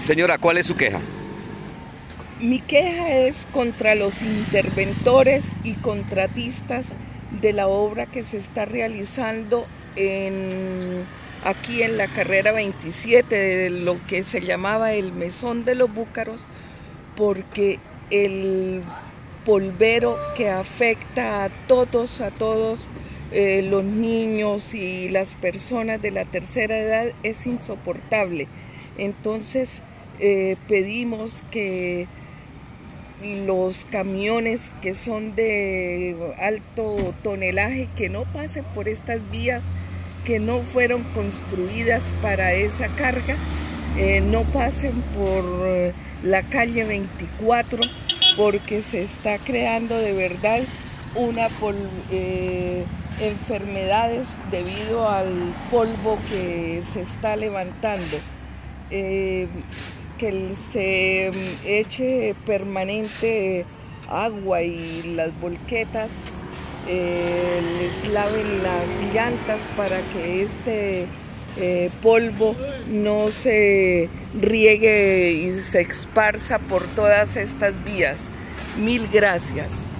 Señora, ¿cuál es su queja? Mi queja es contra los interventores y contratistas de la obra que se está realizando aquí en la carrera 27, de lo que se llamaba el Mesón de los Búcaros, porque el polvero que afecta a todos los niños y las personas de la tercera edad es insoportable. Entonces pedimos que los camiones que son de alto tonelaje que no pasen por estas vías que no fueron construidas para esa carga, no pasen por la calle 24, porque se está creando de verdad enfermedades debido al polvo que se está levantando. Que se eche permanente agua y las volquetas les laven las llantas para que este polvo no se riegue y se esparza por todas estas vías. Mil gracias.